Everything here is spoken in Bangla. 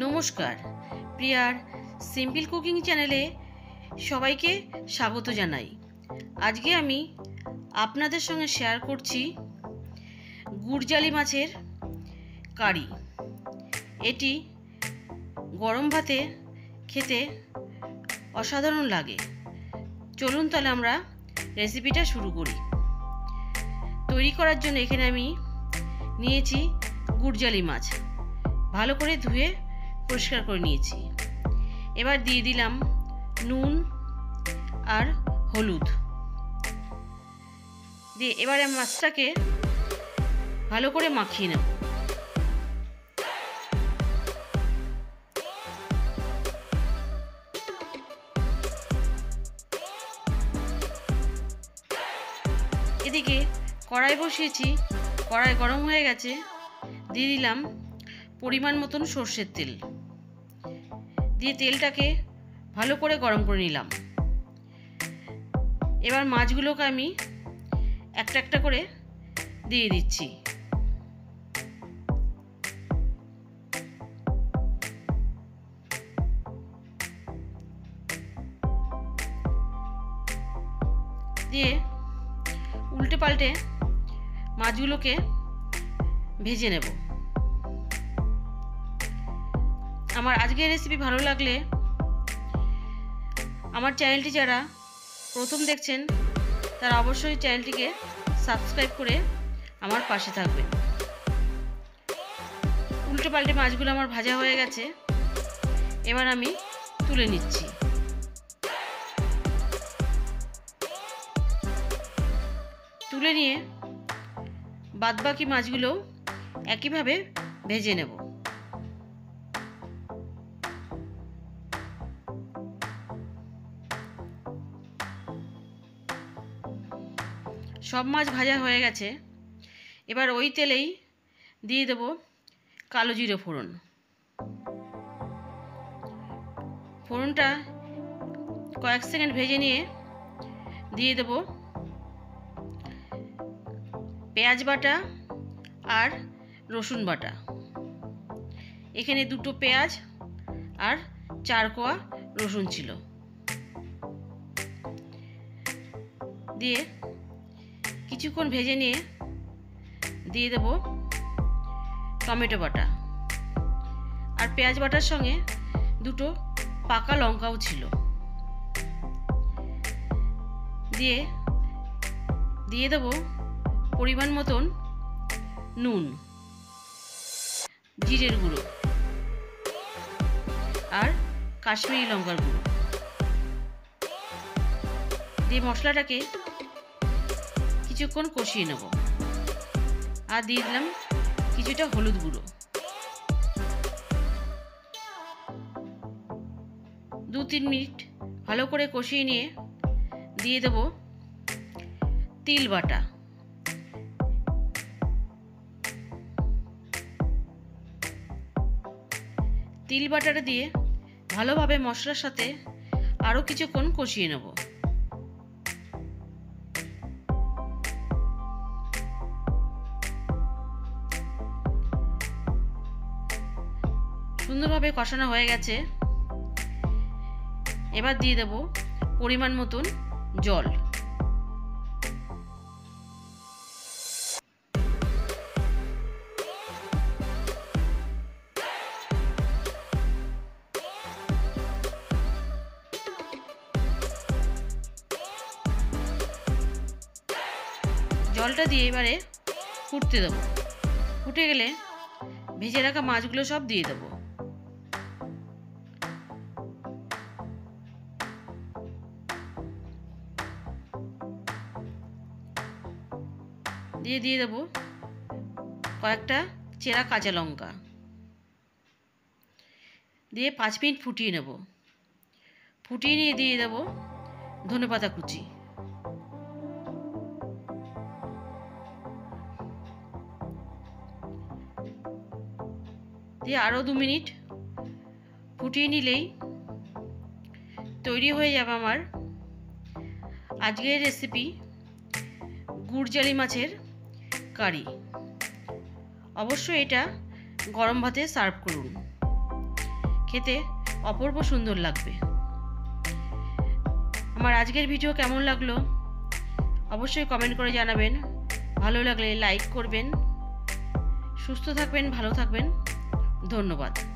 নমস্কার, প্রিয়ার সিম্পল কুকিং চ্যানেলে সবাইকে স্বাগত জানাই। আজকে আমি আপনাদের সঙ্গে শেয়ার করছি গুড়জালি মাছের কারি। এটি গরম ভাতে খেতে অসাধারণ লাগে। চলুন তাহলে আমরা রেসিপিটা শুরু করি। তৈরি করার জন্য এখানে আমি নিয়েছি গুড়জালি মাছ, ভালো করে ধুয়ে পরিষ্কার করে নিয়েছি। এবার দিয়ে দিলাম নুন আর হলুদ দিয়ে এবারে মাছটাকে ভালো করে মাখিয়ে নেব। এদিকে কড়াই বসিয়েছি, কড়াই গরম হয়ে গেছে। দিয়ে দিলাম পরিমাণ মতন সর্ষের তেল, দিয়ে তেলটাকে ভালো করে গরম করে নিলাম। এবার মাছগুলোকে আমি একটা একটা করে দিয়ে দিচ্ছি। দিয়ে উল্টে পাল্টে মাছগুলোকে ভেজে নেব। আমার আজকের রেসিপি ভালো লাগলে আমার চ্যানেলটি যারা প্রথম দেখছেন তারা অবশ্যই চ্যানেলটিকে সাবস্ক্রাইব করে আমার পাশে থাকবেন। উল্টে পাল্টে মাছগুলো আমার ভাজা হয়ে গেছে, এবার আমি তুলে নিচ্ছি। তুলে নিয়ে বাদবাকি মাছগুলো একইভাবে ভেজে নেব। সব মাছ ভাজা হয়ে গেছে। এবার ওই তেলেই দিয়ে দেব কালো জিরে ফোড়ন। ফোড়নটা কয়েক সেকেন্ড ভেজে নিয়ে দিয়ে দেব পেঁয়াজ বাটা আর রসুন বাটা। এখানে 2টো পেঁয়াজ আর 4 কোয়া রসুন ছিল। দিয়ে কিছুক্ষণ ভেজে নিয়ে দিয়ে দেব টমেটো বাটা, আর পেঁয়াজ বাটার সঙ্গে 2টো পাকা লঙ্কাও ছিল। দিয়ে দেব পরিমাণ মতন নুন, জিরের গুঁড়ো আর কাশ্মীরি লঙ্কার গুঁড়ো। দিয়ে মশলাটাকে কিছুক্ষণ কষিয়ে নেব। আর দিয়ে দিলাম কিছুটা হলুদ গুঁড়ো। 2-3 মিনিট ভালো করে কষিয়ে নিয়ে দিয়ে দেব তিল বাটা। তিল বাটাটা দিয়ে ভালোভাবে মশলার সাথে আরও কিছুক্ষণ কষিয়ে নেব। সুন্দরভাবে কষানো হয়ে গেছে। এবার দিয়ে দেব পরিমাণ মতন জল। জলটা দিয়ে এবারে ফুটতে দেবো। ফুটে গেলে ভেজে রাখা মাছগুলো সব দিয়ে দেবো। দিয়ে দেবো কয়েকটা চেরা কাঁচা লঙ্কা। দিয়ে 5 মিনিট ফুটিয়ে নেব। ফুটিয়ে নিয়ে দিয়ে দেবো ধনেপাতা কুচি। দিয়ে আরও 2 মিনিট ফুটিয়ে নিলেই তৈরি হয়ে যাবে আমার আজকের রেসিপি গুড়জালি মাছের কারি। অবশ্যই এটা গরম ভাতে সার্ভ করুন। খেতে অপূর্ব সুন্দর লাগবে। আমার আজকের ভিডিও কেমন লাগলো অবশ্যই কমেন্ট করে জানাবেন। ভালো লাগলে লাইক করবেন। সুস্থ থাকবেন, ভালো থাকবেন। ধন্যবাদ।